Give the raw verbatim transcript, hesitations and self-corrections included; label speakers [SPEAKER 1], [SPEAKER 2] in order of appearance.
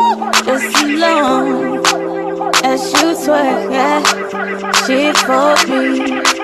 [SPEAKER 1] just as long as you twerk, yeah. She for me.